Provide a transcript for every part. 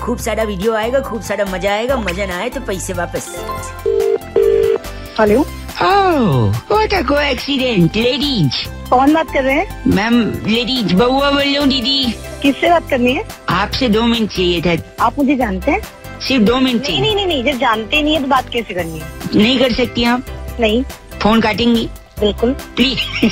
खूब सारा वीडियो आएगा, खूब सारा मजा आएगा, मजा ना आए तो पैसे वापस। Hello. What a coincidence ladies. कौन बात कर रहे हैं? मैम लेडीज बउआ बोल रही हूँ दीदी। किससे बात करनी है? आपसे 2 मिनट चाहिए था। आप मुझे जानते हैं? सिर्फ 2 मिनट चाहिए। नहीं नहीं नहीं, जब जानते नहीं है तो बात कैसे करनी है? नहीं कर सकती आप? नहीं। फोन काटेंगी? बिल्कुल। प्लीज।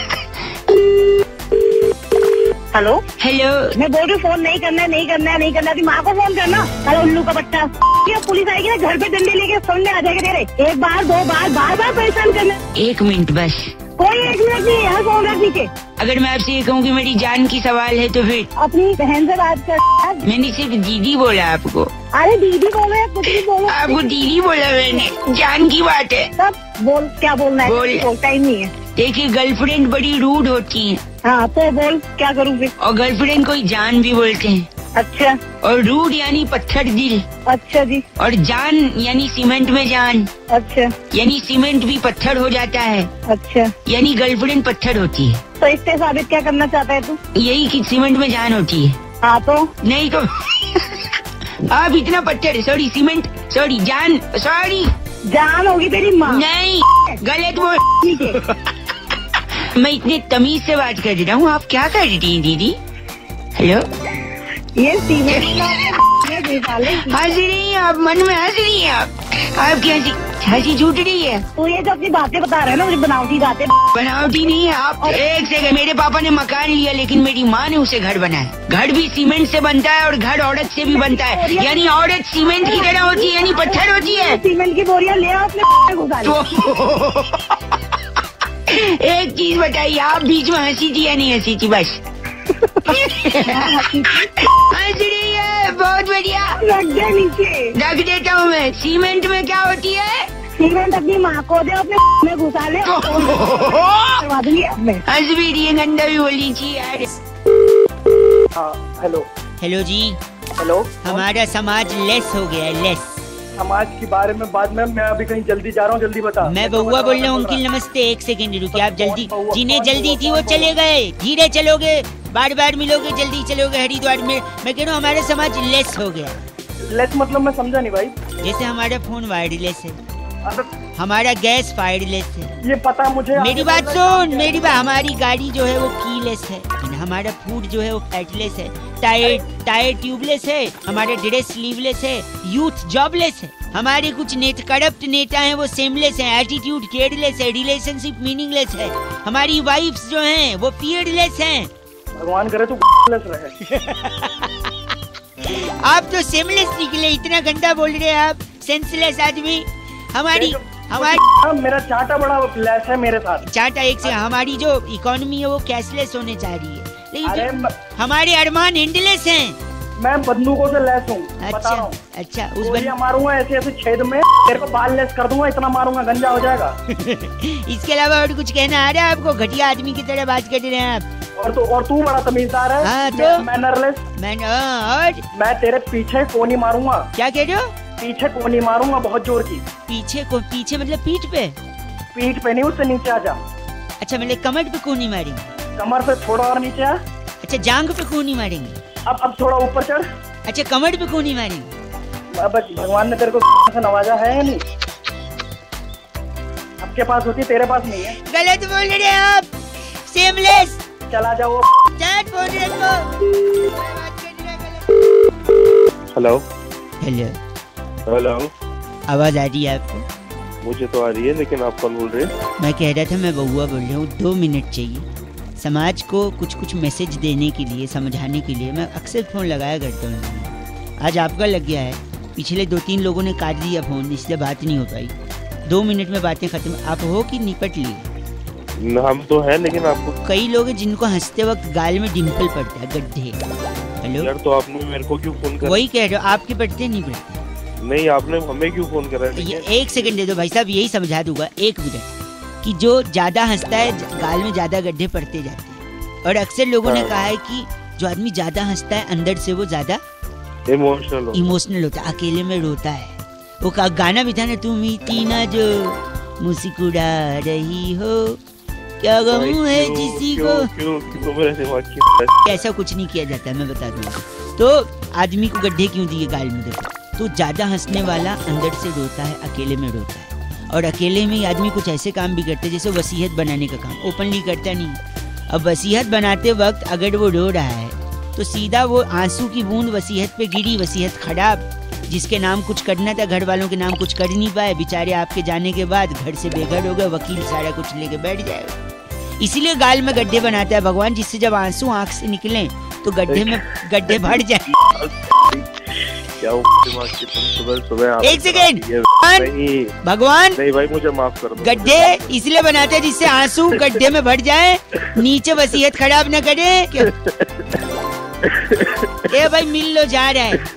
हेलो। हेलो। मैं बोल रही हूँ फोन नहीं करना है, नहीं करना है, नहीं करना है। माँ को फोन करना। हेलो उल्लू का बच्चा। पुलिस आएगी ना, घर पे डंडे लेके सुनने आ जाएगा तेरे। एक बार 2 बार बार बार परेशान करना। 1 मिनट बस। कोई 1 मिनट नहीं है, फोन रख नीचे। अगर मैं आपसे ये कहूँ कि मेरी जान की सवाल है तो फिर? अपनी बहन से बात कर। मैंने सिर्फ दीदी बोला आपको। अरे दीदी बोले, कुछ भी बोलो। आपको दीदी बोला मैंने, जान की बात है। सब बोल, क्या बोलना है? बोलता ही नहीं है। देखिए गर्लफ्रेंड बड़ी रूड होती है। हाँ तो बोल, क्या करूँ फिर? और गर्लफ्रेंड को जान भी बोलते हैं। अच्छा। और रूड यानी पत्थर दिल। अच्छा जी। और जान यानी सीमेंट में जान। अच्छा। यानी सीमेंट भी पत्थर हो जाता है। अच्छा। यानी गर्लफ्रेंड पत्थर होती है। तो इससे साबित क्या करना चाहता है तू? यही कि सीमेंट में जान होती है। हाँ तो नहीं तो आप इतना पत्थर, सॉरी सीमेंट, सॉरी जान, सॉरी जान होगी तेरी माँ। नहीं गलत बोल। मैं इतने तमीज से बात कर रहा हूँ, आप क्या कर रही हैं दीदी? हेलो। ये सीमेंट हंस रही हैं आप, मन में हंस रही हैं आप। आपकी हंसी छूट रही है। तो ये जो अपनी बातें बता रहे हैं ना, मुझे बनावटी बातें। बनावटी नहीं है आप। एक सेकंड, मेरे पापा ने मकान लिया लेकिन मेरी माँ ने उसे घर बनाया। घर भी सीमेंट से बनता है और घर औरत से भी बनता है। यानी औरत सीमेंट की तरह होती है, यानी पत्थर होती है। सीमेंट की बोरियां ले आओ अपने घुसा लो। एक चीज बताइए, आप बीच में हंसी थी या नहीं हंसी थी? बस हंस रही है, बहुत बढ़िया। रख दे नीचे। रख देता हूँ मैं। सीमेंट में क्या होती है? सीमेंट अपनी माँ को दे, अपने में घुसा ले। करवा दूंगी अब मैं। हंस भी रही है, गंदा भी बोली थी यार। हाँ हेलो। हेलो जी। हेलो। हमारा समाज लेस हो गया है, लेस। समाज के बारे में बाद में, मैं अभी कहीं जल्दी जा रहा हूँ, जल्दी बता। मैं बउआ बोल रहा हूँ अंकिल, नमस्ते। 1 सेकंड रुकिए, आप जल्दी, जिन्हें जल्दी थी वो चले गए। धीरे चलोगे, बार बार मिलोगे, जल्दी चलोगे हरिद्वार में। मैं कह रहा हूँ हमारा समाज लेस हो गया। लेस मतलब मैं समझा नहीं भाई। जैसे हमारा फोन वायरलेस है, हमारा गैस फायरलेस है। ये पता मुझे। मेरी बात सुन, मेरी बात। हमारी गाड़ी जो है वो कीलेस है, हमारा फूड जो है वो फैटलेस है, टायर ट्यूबलेस है, हमारे ड्रेस स्लीवलेस है, यूथ जॉबलेस है, हमारे कुछ करप्ट नेता हैं वो सेमलेस हैं, एटीट्यूड केयरलेस है, रिलेशनशिप मीनिंगलेस है, हमारी वाइफ्स जो हैं वो फियरलेस हैं। भगवान करे तो लेस रहे। आप तो सेमलेस निकले, इतना गंदा बोल रहे हैं आप, सेंसलेस आदमी। हमारी मेरा चाटा बड़ा लेस है मेरे साथ। चाटा एक से, हमारी जो इकोनॉमी है वो कैशलेस होने जा रही है, लेकिन हमारे अरमान एंडलेस हैं। मैं बंदूकों से लेस हूँ। अच्छा उस गोलियां मारूंगा ऐसे ऐसे छेद में, तेरे को बाल लेस कर दूंगा, इतना मारूंगा गंजा हो जाएगा। इसके अलावा और कुछ कहना आ रहा है आपको? घटिया आदमी की तरह बात कर रहे हैं आप। और तू बड़ा तमीजदार है। हाँ तो मैनरलेस। और मैं तेरे पीछे कोनी मारूंगा। क्या कह रहे हो? पीछे कोनी मारूंगा बहुत जोर की। पीछे मतलब पीठ पे? पीठ पे नहीं, उससे नीचे आ जा। अच्छा मतलब कमर पे कोनी मारेंगे? कमर से थोड़ा और नीचे आ। अच्छा जांग पे कोनी मारेंगे? अब थोड़ा ऊपर चढ़। अच्छा कमर पे कोनी मारेंगे? अब भगवान ने तेरे को से नवाजा है या नहीं? आपके पास होती, तेरे पास नहीं है। गलत बोल रहे हैं आप, सेमलेस। चला जाओ। हेलो। हेलो। हेलो। आवाज आ रही है आपको? मुझे तो आ रही है, लेकिन आप कौन बोल रहे हैं? मैं कह रहा था, मैं बउआ बोल रहा हूँ। 2 मिनट चाहिए। समाज को कुछ मैसेज देने के लिए, समझाने के लिए मैं अक्सर फ़ोन लगाया करता हूँ। आज आपका लग गया है, पिछले 2-3 लोगों ने काट दिया फ़ोन, इसलिए बात नहीं हो पाई। 2 मिनट में बातें खत्म। आप हो कि निपट लिए? हम तो हैं, लेकिन आपको कई लोग हैं जिनको हंसते वक्त गाल में डिम्पल पड़ता है, गड्ढे। हेलो यार, तो आपने मेरे को क्यों फोन करा? वही कह रहे हो, आपके पड़ते नहीं पड़ते? नहीं, आपने हमें क्यों फोन करा? ये 1 सेकंड दे दो भाई साहब, यही समझा दूंगा 1 मिनट। कि जो ज्यादा हंसता है गाल में ज्यादा गड्ढे पड़ते जाते हैं, और अक्सर लोगों ने कहा है कि जो आदमी ज्यादा हंसता है अंदर से वो ज्यादा इमोशनल होता है, अकेले में रोता है। वो गाना भी था ना, तुम ही तीना जो मुस्कुरा रही हो, क्या गम है किसी को। क्यों ऐसा कुछ नहीं किया जाता, मैं बता दूंगा। तो आदमी को गड्ढे क्यों दिए गाल में? देखो, तो ज्यादा हंसने वाला अंदर से रोता है, अकेले में रोता है। और अकेले में ही आदमी कुछ ऐसे काम भी करते हैं जैसे वसीयत बनाने का काम, ओपनली करता नहीं। अब वसीयत बनाते वक्त अगर वो रो रहा है तो सीधा वो आंसू की बूंद वसीयत पे गिरी, वसीयत खराब। जिसके नाम कुछ करना था, घर वालों के नाम कुछ कर नहीं पाए, बेचारे आपके जाने के बाद घर से बेघर हो गए, वकील सारा कुछ लेके बैठ जाएगा। इसीलिए गाल में गड्ढे बनाता है भगवान, जिससे जब आंसू आंख से निकले तो गड्ढे में गड्ढे भर जाए। सुबह एक सेकेंड भगवान, नहीं भाई मुझे माफ कर दो। गड्ढे इसलिए बनाते हैं जिससे आंसू गड्ढे में भर जाए, नीचे वसीयत खराब न करे। ए भाई मिल लो, जा रहा है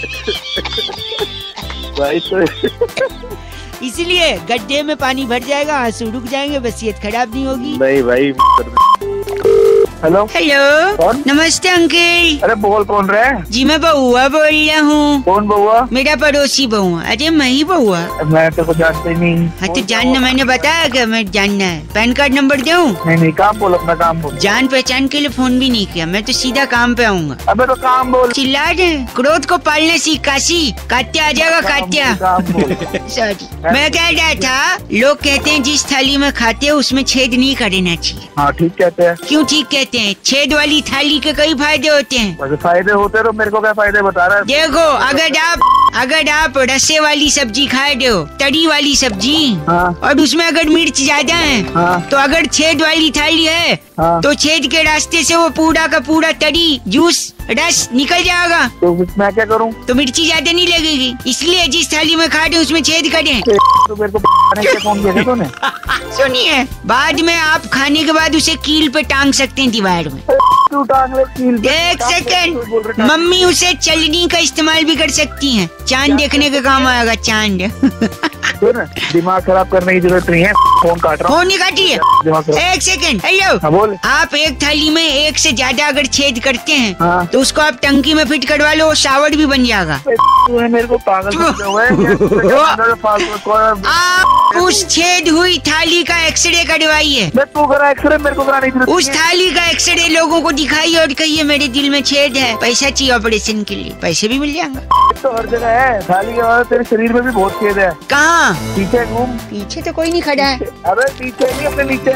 भाई तो इसलिए गड्ढे में पानी भर जाएगा, आंसू रुक जाएंगे, वसीयत खराब नहीं होगी। नहीं भाई। हेलो हेलो, कौन? नमस्ते अंकल। अरे बोल, कौन रहे? जी मैं बउआ बोल रहा हूँ। कौन बउआ? मेरा पड़ोसी बउआ। अरे मैं ही बउआ। मैं तो कुछ जानते नहीं। हाँ तो जानना, मैंने बताया कि मैं जानना है। पैन कार्ड नंबर दूं? नहीं काम बोल, अपना काम बोल। जान पहचान के लिए फोन भी नहीं किया, मैं तो सीधा काम पे आऊंगा। अबे तो काम बोल। चिल्ला रहे, क्रोध को पालने सीख काशी, कात्या आ जाएगा कात्या। सॉरी, मैं कह रहा था, लोग कहते हैं जिस थाली में खाते हैं उसमें छेद नहीं करना चाहिए। हाँ ठीक कहते हैं। क्यों ठीक कहते हैं? छेद वाली थाली के कई फायदे होते हैं। वैसे फायदे होते तो मेरे को क्या फायदे बता रहा है? देखो, अगर आप रसे वाली सब्जी खाए हो, तरी वाली सब्जी, हाँ। और उसमें अगर मिर्च ज्यादा है, हाँ। तो अगर छेद वाली थाली है, हाँ। तो छेद के रास्ते से वो पूरा का पूरा तरी जूस रस निकल जाएगा। तो मैं क्या करूँ? तो मिर्ची ज्यादा नहीं लगेगी, इसलिए जिस थाली में खा रहे उसमें छेद करें। तो मेरे को फोन किया तूने? सुनिए, बाद में आप खाने के बाद उसे कील पे टांग सकते हैं दीवार में। तू टांग ले कील। एक सेकंड, मम्मी उसे चलनी का इस्तेमाल भी कर सकती हैं, चांद देखने के काम आएगा, चांद। दिमाग खराब करने की जरूरत नहीं है, फोन काट रहा हूँ। फोन नहीं काटिए, एक सेकंड। हेलो, हाँ बोल। आप एक थाली में एक से ज्यादा अगर छेद करते हैं, हाँ। तो उसको आप टंकी में फिट करवा लो, शावर भी बन जाएगा। तूने मेरे को पागल समझा हुआ है। आप उस छेद हुई थाली का एक्सरे करवाइए। तू करा एक्सरे, मेरे को कराने की जरूरत उस थाली का एक्सरे लोगों को दिखाइए और कहिए मेरे दिल में छेद है, पैसा चाहिए ऑपरेशन के लिए, पैसे भी मिल जाएंगे। तो हर जगह है थाली के बाद, तेरे शरीर में भी बहुत छेद है। कहाँ? पीछे घूम। पीछे तो कोई नहीं खड़ा है। अबे पीछे नहीं, अपने नीचे।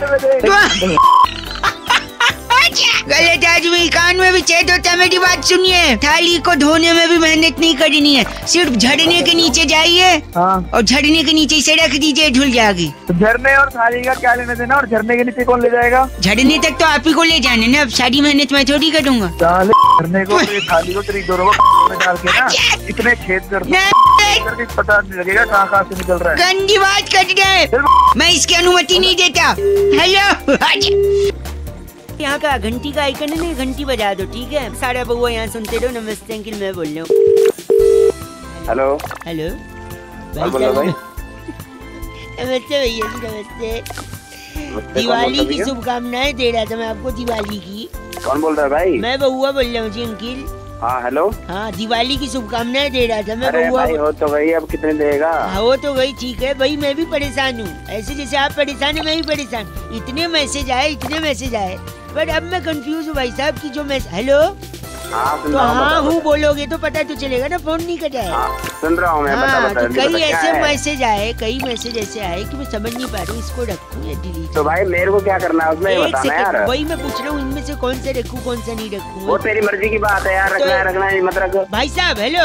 गलत आदमी, कान में भी छेद होता है। मेरी बात सुनिए, थाली को धोने में भी मेहनत नहीं करनी है, सिर्फ झड़ने के नीचे जाइए। हाँ। और झड़ने के नीचे से रख दीजिए, धुल जाएगी। तो झरने और थाली का क्या लेना देना? और झरने के नीचे कौन ले जाएगा? झड़ने तक तो आप ही को ले जाने ना, अब सारी मेहनत मैं थोड़ी करूँगा। झरने को, थाली को तेरी दोनों में डाल के ना इतने छेद कर पता नहीं लगेगा कहाँ से निकल रहा है। गंदी बात कर रहे हैं, मैं इसकी अनुमति नहीं देता। हेलो, यहाँ का घंटी का आइकन है ना, घंटी बजा दो, ठीक है? सारा बउआ यहाँ सुनते रहो। नमस्ते अंकिल, मैं बोल रहा हूँ। हेलो हेलो भाई। नमस्ते भैया जी, नमस्ते। दिवाली की शुभकामनाएं दे रहा था मैं आपको, दिवाली की। कौन बोल रहा है भाई? मैं बउआ बोल रहा हूँ जी अंकिल। हाँ हेलो। हाँ, दिवाली की शुभकामनाएं दे रहा था मैं। अरे बउआ भाई हो तो गई, अब कितने देगा? हाँ वो तो गई, ठीक है भाई, मैं भी परेशान हूँ। ऐसे जैसे आप परेशान है, मैं भी परेशान। इतने मैसेज आए, पर अब मैं कंफ्यूज हूँ भाई साहब की जो हेलो। हाँ तो हाँ हूँ बोलोगे तो पता तो चलेगा ना, फोन नहीं कटा है। सुन रहा हूँ मैं। हाँ, तो कई ऐसे मैसेज आए, कई मैसेज ऐसे आए कि मैं समझ नहीं पा रही हूँ, इसको रखूँ या डिलीट। तो भाई मेरे को क्या करना है उसमें, ये बताना यार। वही मैं पूछ रहा हूँ, इनमें से कौन सा रखूँ, कौन सा नहीं रखूँ। वो तेरी मर्जी की बात है यार, रखना है मत रखो। भाई साहब हेलो।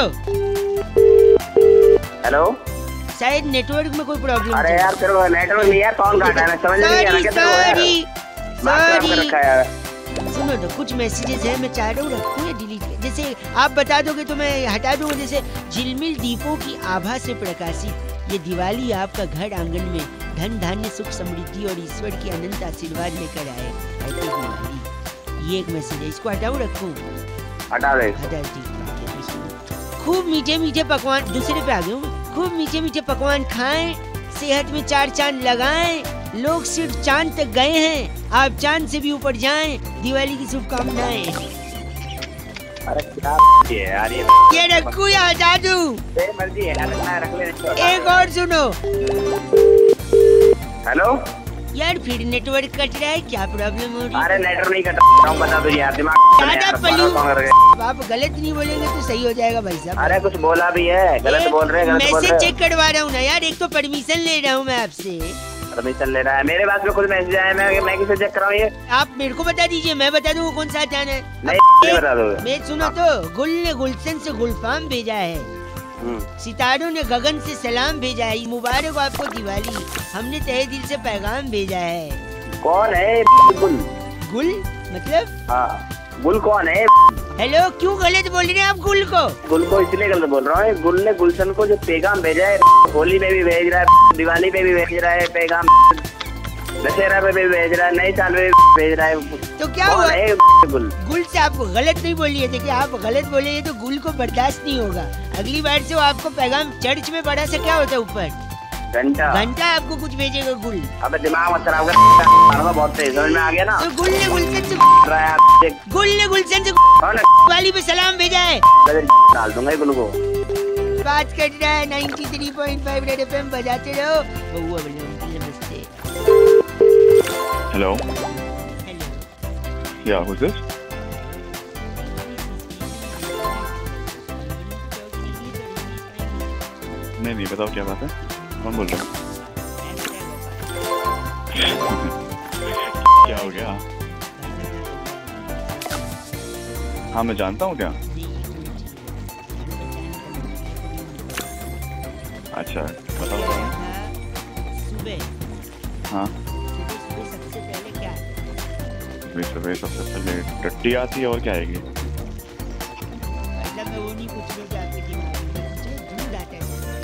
हेलो, शायद नेटवर्क में कोई प्रॉब्लम। अरे यार तेरे को नेटवर्क नहीं है, कौन काटा है, समझ नहीं आ रहा। सॉरी सुनो तो, कुछ मैसेजेस है, मैं चाह रहा हूँ रखूँ या डिलीट। जैसे आप बता दोगे तो मैं हटा दूंगा। जैसे झिलमिल दीपों की आभा से प्रकाशित ये दिवाली आपका घर आंगन में धन धान्य सुख समृद्धि और ईश्वर की अनंत आशीर्वाद लेकर आए। हैप्पी दिवाली। ये एक मैसेज है, इसको हटाऊँ रखूँ? हटा दे। हटा, ठीक। खूब मीठे मीठे पकवान, दूसरे पे आ गए हूँ। खूब मीठे मीठे पकवान खाएं, सेहत में 4 चांद लगाएं। लोग सिर्फ चांद तक गए हैं, आप चांद से भी ऊपर जाएं। दिवाली की शुभकामनाएं। अरे क्या यार, ये रखूं या हटा दूं? मर्जी है, रख ले। एक और सुनो। हेलो, यार फिर नेटवर्क कट रहा है, क्या प्रॉब्लम हो रही है? अरे नेटवर्क नहीं कट रहा हूँ, बता दो यार, दिमाग आप गलत नहीं बोलेंगे तो सही हो जाएगा भाई साहब। अरे कुछ बोला भी है, गलत बोल रहे हैं, मैसेज चेक करवा रहा हूँ ना यार, एक तो परमिशन ले रहा हूँ मैं आपसे। परमिशन ले रहा है, मेरे पास में खुद मैसेज आया, मैं किसे चेक कराऊँ ये? आप मेरे को बता दीजिए, मैं बता दूँ कौन सा अचान है। नहीं बता दो। मैं सुनो तो, गुल ने गुलशन से गुलफाम भेजा है, सितारों ने गगन से सलाम भेजा है, मुबारक आपको दिवाली, हमने तहे दिल से पैगाम भेजा है। कौन है गुल? गुल मतलब? हाँ, गुल कौन है? हेलो, क्यों गलत बोल रहे हैं आप गुल को? गुल को इसलिए गलत बोल रहा हूँ, गुल ने गुलशन को जो पैगाम भेजा है, होली में भी भेज रहा है, दिवाली पे भी भेज रहा है पैगाम, दशहरा पे भी भेज रहा है, नए साल में भी भेज रहा है। तो क्या हुआ? गुल गुल से आपको गलत नहीं बोलिए, देखिए आप गलत बोले तो गुल को बर्दाश्त नहीं होगा। अगली बार से वो आपको पैगाम चर्च में बड़ा सा क्या होता है ऊपर घंटा आपको कुछ भेजेगा गुल। अबे दिमाग मत खराब कर, बहुत तेज समझ में आ गया ना। तो गुल ने गुलशन से दिवाली पे सलाम भेजा है, डाल दूंगा गुल को। बात कर रहा है 93.5 रेड एफएम, बजाते रहो। नमस्ते। हेलो, हेलो, या who's this? नहीं बताओ क्या बात है, कौन बोल रहे हो? क्या हो गया? हाँ मैं जानता हूँ क्या। अच्छा बताओ। सुबह हाँ सबसे पहले क्या सुबह सबसे पहले टट्टी आती है, और क्या आएगी? मतलब मैं वो नहीं पूछ रहा कि आपके दिमाग में दूध आता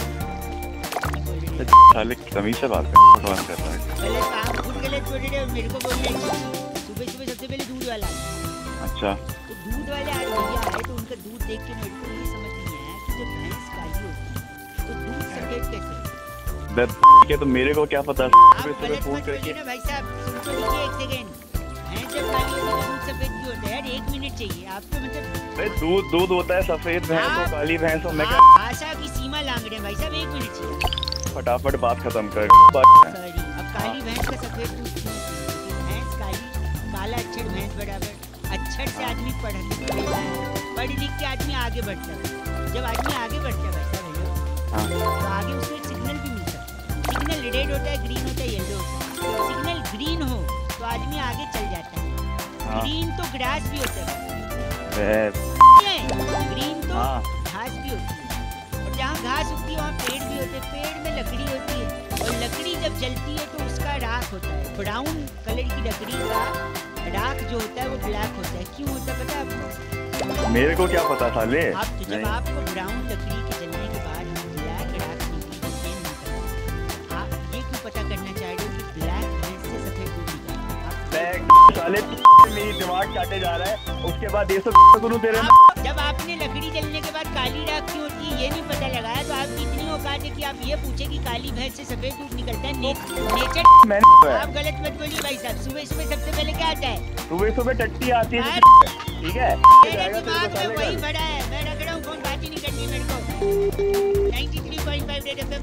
है। साले तमीज से बात कर रहा है। पहले तो आप खुद गलत बोल रहे हो, मेरे को बोल रहे हैं सुबह सुबह सबसे पहले दूध वाला। अच्छा, तो दूध वाले आज भैया आए तो उनका दूध देख के मेरे को ये समझ नहीं आया कि जब भैंस काली होती है तो दूध सफेद कैसे? के तो मेरे को क्या पता। आप गलत मत बोलिए ना भाई साहब, सुन तो लीजिए एक सेकंड। भैंस जब काली होती है तो दूध सफेद क्यों होता है यार? 1 मिनट चाहिए आपको, मतलब दूध होता है सफेद भैंस और काली भैंस और मैं क्या आशा की सीमा लांग रहे हैं भाई साहब, 1 मिनट चाहिए। फटाफट बात खत्म कर। सॉरी, अब काली भैंस का सफेद दूध क्यों? भैंस काली, काला अक्षर भैंस बराबर। अक्षर से आदमी पढ़ लिख के आदमी आगे बढ़ता है। जब आदमी आगे बढ़ता है भाई साहब तो आगे उसको एक सिग्नल भी मिलता है। सिग्नल रेड होता है, ग्रीन होता है, येलो होता है। सिग्नल ग्रीन हो तो आदमी आगे चल जाता है। ग्रीन तो ग्रास भी होता है, ग्रीन तो घास भी होती है, और जहाँ घास उगती है वहाँ पेड़ भी होते हैं, पेड़ में लकड़ी होती है, और लकड़ी जब जलती है तो उसका राख होता है। ब्राउन कलर की लकड़ी का राख जो होता है वो ब्लैक होता है। क्यों होता है पता है आपको? मेरे को क्या पता साले। आप जब आपको ब्राउन लकड़ी के जलने के बाद ब्लैक राख निकलती है, आप ये क्यों पता करना चाह रहे हो कि ब्लैक भैंस से सफेद दूध निकलता है? साले मेरी दिमाग काटे जा रहा है, उसके बाद ये सब करूं तेरे। जब आपने लकड़ी जलने के बाद काली राख क्यों होती है ये नहीं पता लगाया तो आपकी इतनी औकात है कि आप ये पूछे कि काली भैंस से सफेद दूध निकलता है। नेचर आप गलत मत बोलिए भाई साहब। सुबह सुबह सबसे पहले क्या आता है? सुबह टट्टी आती है, ठीक है? मेरे दिमाग में वही भरा है, मैं रख रहा हूँ फोन, बात ही नहीं करनी मेरे को। 93.5 रेड एफएम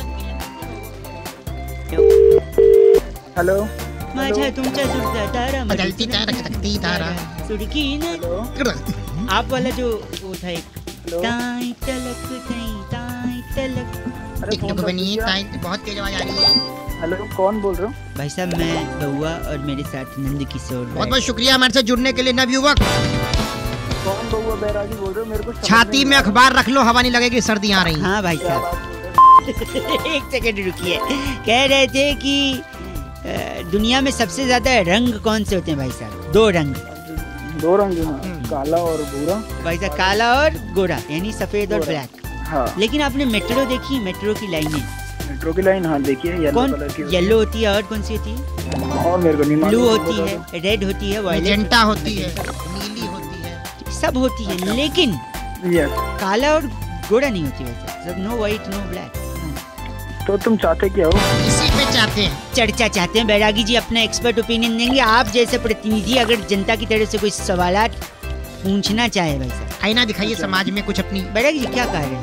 हेलो, माझा तुमच्या सुरता तारा बदलती तारा सुड़की ना आप वाला जो वो था एक ताई तलक ताई तलक। टिकटॉक बनी ताई, बहुत तेज आवाज आ रही है। हेलो, कौन बोल रहे हो? भाई साहब मैं बउआ और मेरे साथ नंद किशोर। बहुत बहुत शुक्रिया हमारे साथ जुड़ने के लिए नवयुवक। कौन बउआ बैरागी बोल रहे हो? मेरे को छाती में अखबार रख लो, हवा नहीं लगेगी, सर्दी आ रही। हाँ भाई साहब एक सेकंड रुकिए। कह रहे थे कि दुनिया में सबसे ज्यादा रंग कौन से होते हैं भाई साहब? 2 रंग। 2 रंग, काला और भूरा। भाई साहब काला और गोरा, यानी सफेद और ब्लैक। हाँ। लेकिन आपने मेट्रो देखी? मेट्रो की लाइनें, मेट्रो की लाइन हाँ देखिए, येलो कलर की। येलो होती है, और कौन सी होती है? और मेरे को नहीं मालूम। ब्लू होती है, रेड होती है, मैजेंटा होती है, नीली होती है, सब होती है, लेकिन काला और गोरा नहीं होती वैसे। सब नो व्हाइट नो ब्लैक। तो तुम चाहते क्या हो? इसी पे चाहते हैं, चर्चा चाहते हैं। बैरागी जी अपना एक्सपर्ट ओपिनियन देंगे। आप जैसे प्रतिनिधि अगर जनता की तरफ से कोई सवालात पूछना चाहे भाई साहब, आईना दिखाइए समाज में कुछ अपनी। बैरागी जी क्या कह रहे हैं?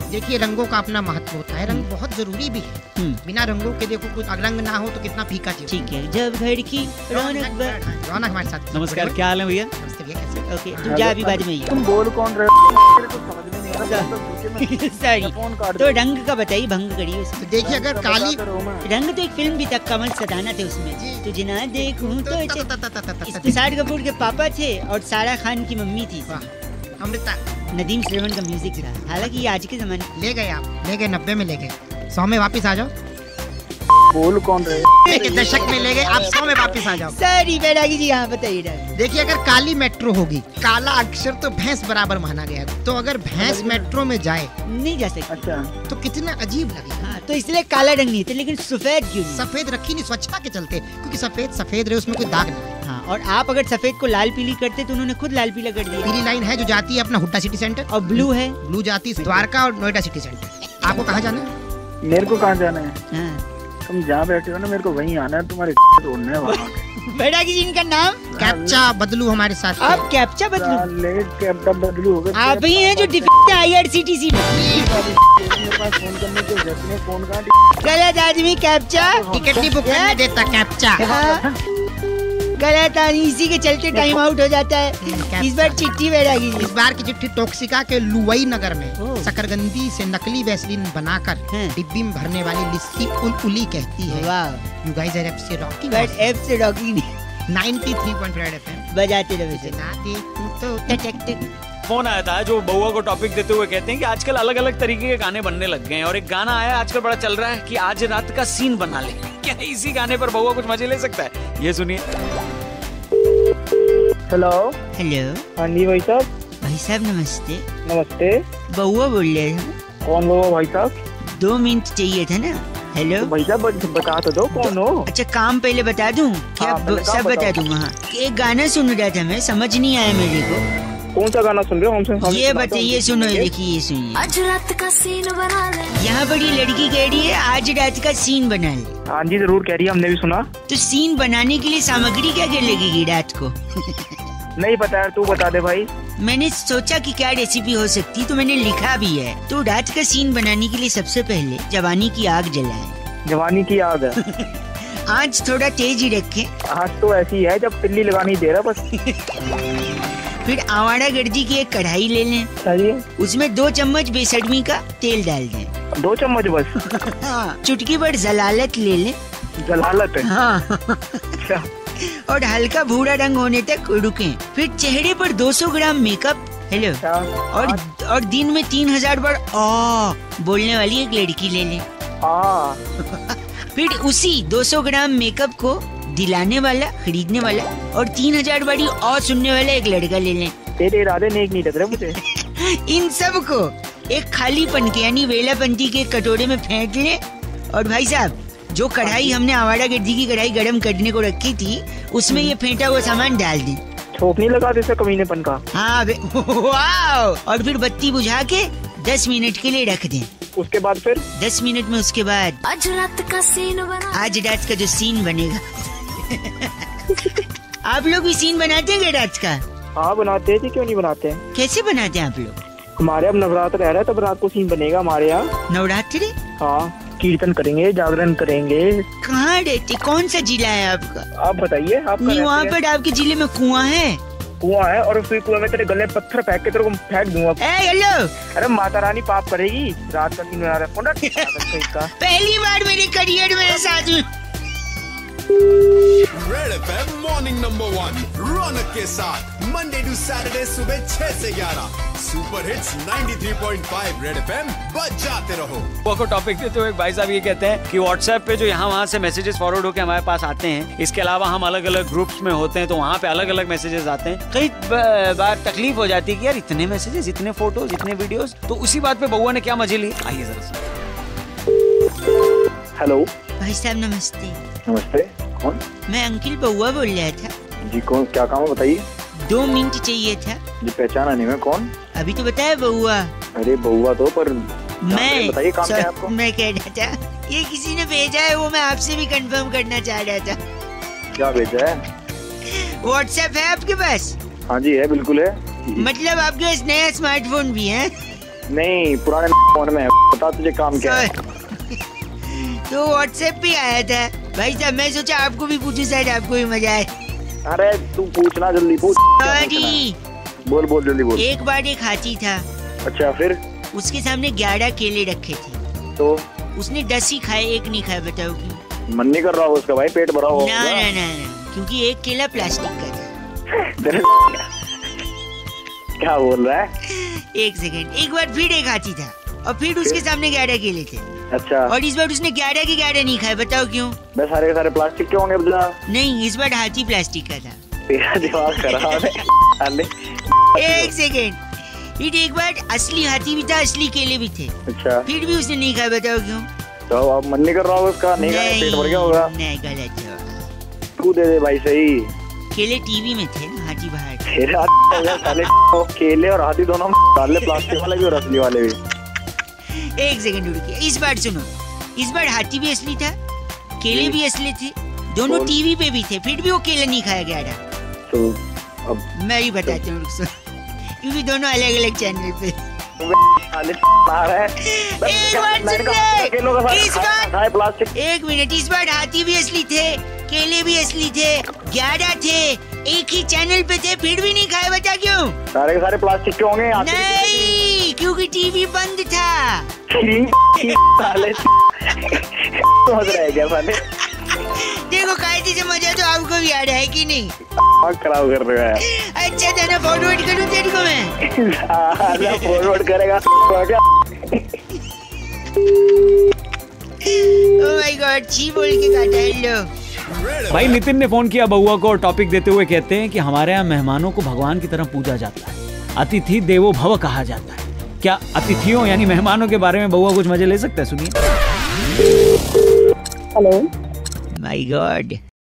देखिए रंगों का अपना महत्व होता है, रंग बहुत जरूरी भी है। बिना रंगों के देखो कुछ रंग ना हो तो कितना फीका जीवन। ठीक है, जब घर की रौनक रौनक हमारे साथ। नमस्कार, क्या हाल है भैया? नमस्ते भैया, कैसे? ओके, तू जा अभी बाद में ही। तुम बोल कौन रहे हो? मेरे को समझ में नहीं आ रहा। सॉरी, फोन काट तो रंग का बताइए, भंग करिए उसको। तो देखिए अगर काली रंग तो एक फिल्म भी तक कमल सदाना थे उसमें, तुझे ना देखूं तो तो इसमें शाहिद कपूर के पापा थे और सारा खान की मम्मी थी। अमृता नदीम श्रवण का म्यूजिक था। हालांकि ये आज के जमाने ले गए, आप ले गए 90 में ले गए, 100 में वापस आ जाओ। बोल कौन रहे? के दशक में ले गए, आप 100 में वापस आ जाओ। सॉरी बैरागी जी, यहाँ बताइए। देखिए अगर काली मेट्रो होगी, काला अक्षर तो भैंस बराबर माना गया है, तो अगर भैंस मेट्रो में जाए नहीं जा सकते। अच्छा, तो कितना अजीब लगेगा। हाँ, तो इसलिए काला रंग नहीं थे, लेकिन सफेद क्यों नहीं? सफेद रखी नहीं स्वच्छता के चलते, क्योंकि सफेद सफेद रहे, उसमें कोई दाग नहीं। हाँ, और आप अगर सफेद को लाल पीली करते तो उन्होंने खुद लाल पीला कर दिया। पीली लाइन है जो जाती है अपना हुड्डा सिटी सेंटर, और ब्लू है, ब्लू जाती है द्वारका और नोएडा सिटी सेंटर। आपको कहाँ जाना है? मेरे को कहाँ जाना है? हाँ। तुम जहाँ बैठे हो ना, मेरे को वहीं आना है, तुम्हारे तोड़ना है वहाँ। बैरागी जी इनका नाम कैप्चा बदलू हमारे साथ। आप कैप्चा बदलू? कैप्टा बदलू हो गया। आप ही हैं जो डिफेक्ट IRCTC में। मेरे पास फोन करने के जरूरत नहीं, फोन कहाँ? गलत आदमी कैप्चा टिकट नहीं बुक करने देता कैप्चा। हाँ, गलत आदमी, इसी के चलते टाइम आउट हो जाता है। इस बार चिट्ठी बैरागी जी। इस बार की चिट्ठी टोक्सिका के लुवई नगर में ओह। शकरकंदी से नकली वैसलीन बनाकर हाँ। डिब्बी में भरने वाली लिस्सी उली कहती है। वाह, you guys are FC rocking but F से रॉकी नहीं 93.5 FM। बजाते रहे इसे ना देखूं तो टक टक। फोन आया था जो बउआ को टॉपिक देते हुए कहते हैं कि आजकल अलग अलग तरीके के गाने बनने लग गए हैं, और एक गाना आया आजकल बड़ा चल रहा है कि आज रात का सीन बना ले। क्या इसी गाने पर बउआ कुछ मजे ले सकता है? ये सुनिए। हेलो। हेलो हाँ जी भाई साहब। भाई साहब नमस्ते। नमस्ते। बउआ बोल रहे हैं। कौन बोलो भाई साहब? 2 मिनट चाहिए था ना। हेलो भाई साहब बता तो दो कौन हो। अच्छा, काम पहले बता दूं क्या? हाँ, पहले काम सब बता बताओ। दूंगा। हाँ, एक गाना सुन रहा था मैं, समझ नहीं आया मेरे को। कौन सा गाना सुन रहे हो? हमसे ये बताइए, सुनो, ये देखिए, ये सुनिए। आज रात का सीन बना ले। यहाँ पर ये लड़की कह रही है आज रात का सीन बना ले। हाँ जी जरूर कह रही है, हमने भी सुना। तो सीन बनाने के लिए सामग्री क्या क्या लगेगी रात को? नहीं पता यार, तू बता दे भाई। मैंने सोचा कि क्या रेसिपी हो सकती, तो मैंने लिखा भी है। तो रात का सीन बनाने के लिए सबसे पहले जवानी की आग जलाएं। जवानी की आग है। आँच थोड़ा तेज ही रखें। आज तो ऐसी है जब तिल्ली लगानी दे रहा बस। फिर आवारा गर्दी की एक कढ़ाई ले लें, सही है। उसमें 2 चम्मच बेसड़मी का तेल डाल दें। 2 चम्मच बस। हाँ, चुटकी भर जलालत ले लें। जलालत है। हाँ अच्छा। और हल्का भूरा रंग होने तक रुकें। फिर चेहरे पर 200 ग्राम मेकअप। हेलो। क्या? और दिन में 3000 बार आ बोलने वाली एक लड़की ले लें। फिर उसी 200 ग्राम मेकअप को दिलाने वाला, खरीदने वाला और 3000 बारी और सुनने वाला एक लड़का ले लें। तेरे इरादे नेक नहीं लग रहे मुझे। इन सब को एक खाली पन के यानी वेलापंती के कटोरे में फेंक लें। और भाई साहब, जो कढ़ाई हमने आवारा गर्दी की कढ़ाई गरम करने को रखी थी, उसमें ये फेंटा हुआ सामान डाल दें। छोक नहीं लगा देते कमीनेपन का। हाँ वाह। और फिर बत्ती बुझा के 10 मिनट के लिए रख दें। उसके बाद फिर 10 मिनट में उसके बाद आज रात का सीन बना। आज रात का जो सीन बनेगा। आप लोग भी सीन बनाते हैं क्या रात का? हाँ बनाते हैं जी, क्यों नहीं बनाते हैं। कैसे बनाते हैं आप लोग? हमारे अब नवरात्र रह रहा है, तब रात को सीन बनेगा हमारे यहाँ। नवरात्रि? हाँ, कीर्तन करेंगे, जागरण करेंगे। कहाँ रहते, कौन सा जिला है आपका? आप बताइए। आप नहीं, वहाँ पर आपके जिले में कुआं है? कुआं है, और फिर कुआं में तेरे गले पत्थर फेंक के तेरे को फेंक दूंगा। हेलो। अरे माता रानी पाप करेगी। रात का सीन बना रहा है। पहली बार मेरे करियर में साथ में। Red FM morning number 1 Raunak के साथ मंडे टू सैटरडे सुबह 6 से 11 सुपर हिट्स 93.5 रेड एफएम बजाते रहो। बउआ को टॉपिक देते हुए भाई साहब ये कहते हैं कि व्हाट्सएप पे जो यहाँ वहाँ से मैसेजेस फॉरवर्ड होकर हमारे पास आते हैं, इसके अलावा हम अलग अलग ग्रुप्स में होते हैं तो वहाँ पे अलग अलग मैसेजेस आते हैं। कई बार तकलीफ हो जाती है कि यार इतने मैसेजेस, इतने फोटोज, इतने वीडियोस। तो उसी बात पे बउआ ने क्या मजे लिए, आइए जरा। हेलो भाई साहब नमस्ते। नमस्ते। कौन? मैं अंकिल बउआ बोल रहा था जी। कौन, क्या काम है बताइए। 2 मिनट चाहिए था जी। पहचाना नहीं मैं। कौन? अभी तो बताया बउआ। अरे बउआ तो, पर मैं बताइए काम क्या है आपको। मैं कह रहा था ये किसी ने भेजा है, वो मैं आपसे भी कंफर्म करना चाह रहा था। क्या भेजा है? व्हाट्सएप है आपके पास? हाँ जी है, बिल्कुल है। मतलब आपके पास नया स्मार्टफोन भी है? नहीं, पुराने फोन में है। बता तुझे काम क्या है? तो व्हाट्सएप पे आया था भाई साहब, मैं सोचा आपको भी पूछूं, शायद आपको भी मजा आए। अरे तू पूछना, जल्दी पूछ। सॉरी, बोल जल्दी बोल। एक बार एक हाथी था। अच्छा, फिर? उसके सामने 11 केले रखे थे, तो उसने 10 ही खाए, एक नहीं खाया। बताओ क्यों? मन नहीं कर रहा उसका भाई, पेट भरा हुआ। ना, क्योंकि एक केला प्लास्टिक का था। क्या बोल रहा है? एक सेकंड, एक बार फिर एक हाथी था और फिर उसके सामने 11 केले थे। अच्छा, और इस बार उसने 11 के 11 नहीं खाए। बताओ क्यों? बस सारे प्लास्टिक के होंगे। बता। नहीं, इस बार हाथी प्लास्टिक का था। तेरा दिमाग खराब है। एक सेकंड, फिर एक बार असली हाथी भी था, असली केले भी थे। अच्छा, फिर भी उसने नहीं खाया। बताओ क्यों? तो अब मन नहीं कर रहा होगा उसका, नहीं खाया, पेट भर गया होगा। नहीं, गलत जवाब। तू दे दे भाई सही। केले टीवी में थे ना, हाथी बाहर। तेरा साले केले और हाथी दोनों डाले, प्लास्टिक वाले भी और असली वाले भी। एक सेकंड रुकिए, इस बार सुनो। इस बार हाथी भी असली था, केले भी असली थे, दोनों टीवी पे भी थे, फिर भी वो केले नहीं खाया गया था। तो अब मैं ही बताती हूँ, क्योंकि दोनों अलग अलग चैनल पे। एक मिनट, इस बार हाथी भी असली थे, केले भी असली थे, 11 थे, एक ही चैनल पे थे, फिर भी नहीं खाए। बता क्यों? सारे के सारे प्लास्टिक के होंगे। नहीं, क्योंकि टीवी बंद था। समझ रहे क्या साले? देखो, कायदे से मजा तो आपको भी आ रहा है कि नहीं? खराब कर रहे हैं। अच्छा था ना, फॉरवर्ड करूँ तेरे को मैं? फॉरवर्ड करेगा क्या? ओह माय गॉड, छी बोल के काटा है लो। भाई नितिन ने फोन किया बउआ को और टॉपिक देते हुए कहते हैं कि हमारे यहाँ मेहमानों को भगवान की तरह पूजा जाता है, अतिथि देवो भव कहा जाता है। क्या अतिथियों यानी मेहमानों के बारे में बउआ कुछ मजे ले सकता है? सुनिए। हेलो। My God,